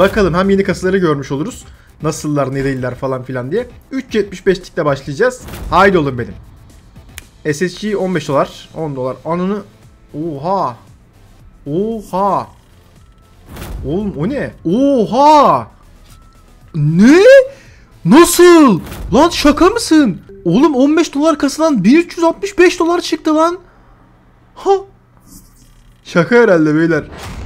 Bakalım hem yeni kasaları görmüş oluruz. Nasıllar, ne değiller falan filan diye. 3.75'likle başlayacağız. Haydi oğlum benim. SSG 15 dolar. 10 dolar. Ananı. Oha. Oha. Oğlum o ne? Oha. Ne? Nasıl? Lan şaka mısın? Oğlum 15 dolar kasadan 1365 dolar çıktı lan. Ha. Şaka herhalde beyler.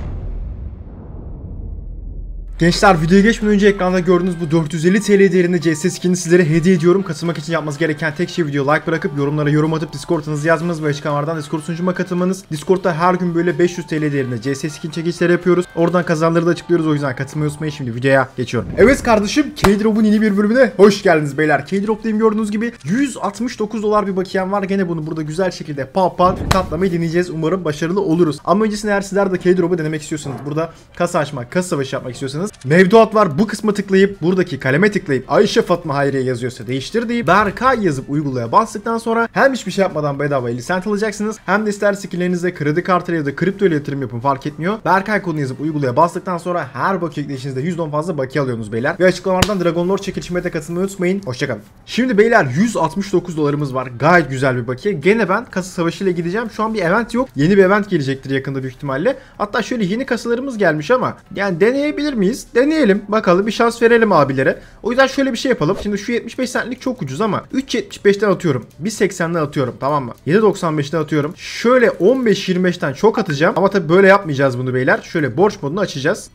Gençler videoya geçmeden önce ekranda gördüğünüz bu 450 TL değerinde CS skin'i sizlere hediye ediyorum. Katılmak için yapmanız gereken tek şey video like bırakıp yorumlara yorum atıp Discord'unuzu yazmanız ve açıklamalardan Discord sunucuma katılmanız. Discord'da her gün böyle 500 TL değerinde CS skin çekilişleri yapıyoruz. Oradan kazanları da açıklıyoruz, o yüzden katılmayı unutmayın. Şimdi videoya geçiyorum. Evet kardeşim, K-Drop'un yeni bir bölümüne hoş geldiniz beyler. K-Drop'tayım, gördüğünüz gibi 169 dolar bir bakiyem var. Gene bunu burada güzel şekilde katlamayı deneyeceğiz. Umarım başarılı oluruz. Ama öncesinde eğer sizler de K-Drop'u denemek istiyorsanız, burada kasa açmak, kasa savaşı yapmak istiyorsanız mevduat var. Bu kısma tıklayıp buradaki kaleme tıklayıp Ayşe Fatma Hayriye yazıyorsa değiştir deyip Berkay yazıp uygulaya bastıktan sonra hem hiçbir şey yapmadan bedava 50 cent alacaksınız, hem de ister skillerinizde kredi kartıyla ya da kripto ile yatırım yapın, fark etmiyor. Berkay kodunu yazıp uygulaya bastıktan sonra her bakiye ekleyişinizde %10 fazla bakiye alıyorsunuz beyler. Ve açıklamalardan Dragon Lord çekilişime de katılmayı unutmayın. Hoşçakalın. Şimdi beyler 169 dolarımız var. Gayet güzel bir bakiye. Gene ben kasa savaşıyla gideceğim. Şu an bir event yok. Yeni bir event gelecektir yakında büyük ihtimalle. Hatta şöyle yeni kasalarımız gelmiş ama yani deneyebilir miyiz? Deneyelim. Bakalım, bir şans verelim abilere. O yüzden şöyle bir şey yapalım. Şimdi şu 75 centlik çok ucuz ama 3.75'ten atıyorum. 1.80'den atıyorum, tamam mı? 7.95'ten atıyorum. Şöyle 15-25'ten çok atacağım. Ama tabii böyle yapmayacağız bunu beyler. Şöyle borç modunu açacağız.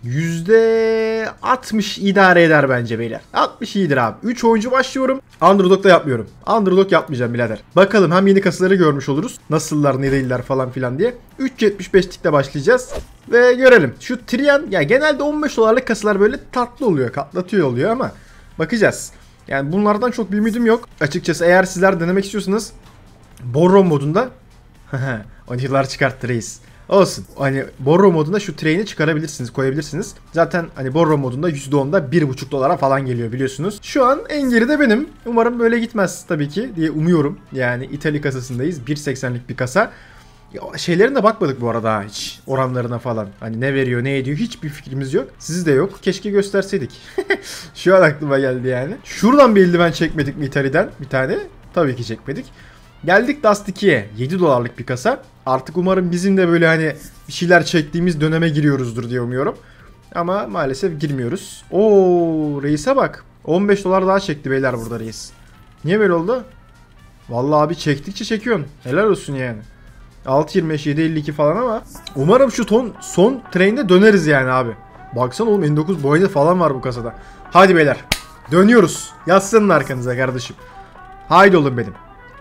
%60 idare eder bence beyler. 60 iyidir abi. 3 oyuncu başlıyorum. Underdog da yapmıyorum. Underdog yapmayacağım birader. Bakalım hem yeni kasaları görmüş oluruz. Nasıllar, ne değiller falan filan diye. 3.75'likle başlayacağız. Ve görelim. Şu Trian ya, genelde 15 dolarlık kasalar böyle tatlı oluyor, katlatıyor oluyor ama bakacağız. Yani bunlardan çok bir ümidim yok. Açıkçası eğer sizler denemek istiyorsanız Borro modunda oyuncular çıkarttı reis. Olsun. Hani Borro modunda şu train'i çıkarabilirsiniz, koyabilirsiniz. Zaten hani Borro modunda %10'da 1.5 dolara falan geliyor biliyorsunuz. Şu an en geride benim. Umarım böyle gitmez tabii ki diye umuyorum. Yani İtalya kasasındayız. 1.80'lik bir kasa. Ya şeylerine bakmadık bu arada hiç, oranlarına falan. Hani ne veriyor, ne ediyor, hiçbir fikrimiz yok. Sizi de yok. Keşke gösterseydik. Şu an aklıma geldi yani. Şuradan bir eldiven çekmedik mi İtalya'dan bir tane? Tabii ki çekmedik. Geldik Dust 2'ye. 7 dolarlık bir kasa. Artık umarım bizim de böyle hani bir şeyler çektiğimiz döneme giriyoruzdur diye umuyorum. Ama maalesef girmiyoruz. Oo, reise bak. 15 dolar daha çekti beyler burada reis. Niye böyle oldu? Vallahi abi çektikçe çekiyorsun. Helal olsun yani. 6.25, 7.52 falan ama umarım şu son train'de döneriz yani abi. Baksana oğlum, 59 boyunda falan var bu kasada. Hadi beyler. Dönüyoruz. Yazsının arkanıza kardeşim. Haydi oğlum benim.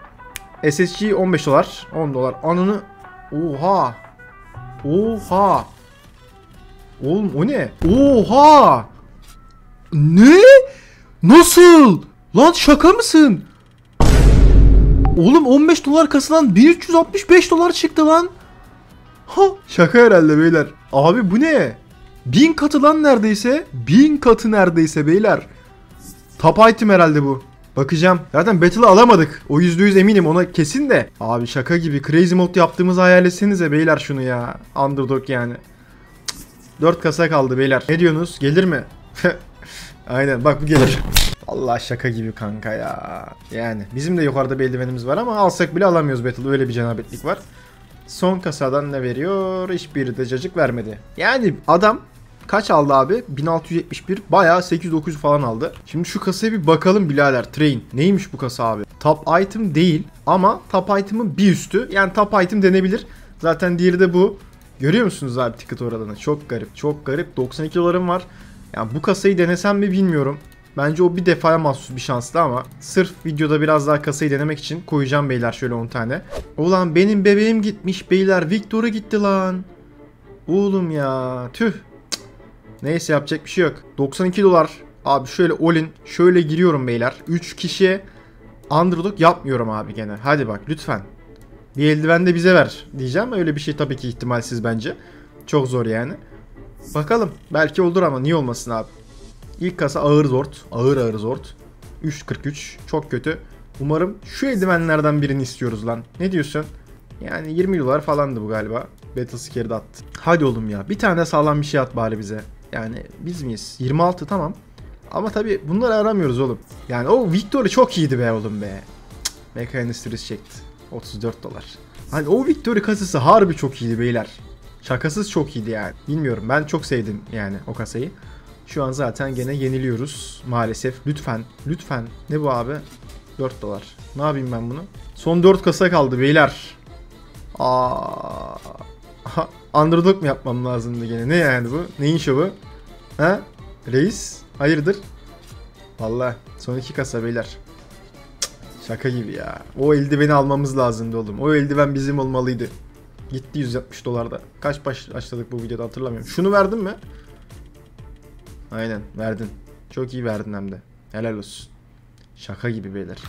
SSG 15 dolar. 10 dolar. Ananı. Oha. Oha. Oğlum o ne? Oha. Ne? Nasıl? Lan şaka mısın? Oğlum 15 dolar kasadan 1365 dolar çıktı lan. Ha, şaka herhalde beyler. Abi bu ne? 1000 katı lan neredeyse. 1000 katı neredeyse beyler. Top item herhalde bu. Bakacağım. Zaten battle'ı alamadık. O %100 eminim, ona kesin de. Abi şaka gibi. Crazy mode yaptığımızı hayal etsenize beyler şunu ya. Underdog yani. 4 kasa kaldı beyler. Ne diyorsunuz? Gelir mi? Aynen bak, bu gelir. Allah şaka gibi kanka ya. Yani bizim de yukarıda bir eldivenimiz var ama alsak bile alamıyoruz battle. Öyle bir cenabetlik var. Son kasadan ne veriyor? Hiçbiri de cacık vermedi. Yani adam kaç aldı abi? 1671. Bayağı 800-900 falan aldı. Şimdi şu kasaya bir bakalım birader. Train. Neymiş bu kasa abi? Top item değil ama top item'ın bir üstü. Yani top item denebilir. Zaten diğeri de bu. Görüyor musunuz abi ticket oranını? Çok garip. Çok garip. 92 dolarım var. Yani bu kasayı denesem mi bilmiyorum. Bence o bir defaya mahsus bir şanslı ama sırf videoda biraz daha kasayı denemek için koyacağım beyler şöyle 10 tane. Ulan benim bebeğim gitmiş beyler. Victor'a gitti lan. Oğlum ya. Tüh. Neyse, yapacak bir şey yok. 92 dolar. Abi şöyle all-in. Şöyle giriyorum beyler. 3 kişiye underdog yapmıyorum abi gene. Hadi bak lütfen. Bir eldiven de bize ver diyeceğim. Öyle bir şey tabii ki ihtimalsiz bence. Çok zor yani. Bakalım. Belki olur ama niye olmasın abi. İlk kasa ağır zord. Ağır zord. 3.43. Çok kötü. Umarım şu eldivenlerden birini istiyoruz lan. Ne diyorsun? Yani 20 dolar falandı bu galiba. Battle Scare'da attı. Hadi oğlum ya. Bir tane sağlam bir şey at bari bize. Yani biz miyiz? 26 tamam. Ama tabi bunları aramıyoruz oğlum. Yani o Victory çok iyiydi be oğlum be. Mechanistries çekti. 34 dolar. Hani o Victory kasası harbi çok iyiydi beyler. Şakasız çok iyiydi yani. Bilmiyorum, ben çok sevdim yani o kasayı. Şu an zaten gene yeniliyoruz maalesef. Lütfen. Lütfen. Ne bu abi? 4 dolar. Ne yapayım ben bunu? Son 4 kasa kaldı beyler. Aa. Underdog mu yapmam lazımdı gene? Ne yani bu? Neyin şovu? Ha? Reis? Hayırdır? Vallahi son 2 kasa beyler. Cık, şaka gibi ya. O eldiveni almamız lazımdı oğlum. O eldiven bizim olmalıydı. Gitti 160 dolarda. Kaç başladık bu videoda hatırlamıyorum. Şunu verdin mi? Aynen verdin. Çok iyi verdin hem de. Helal olsun. Şaka gibi beyler.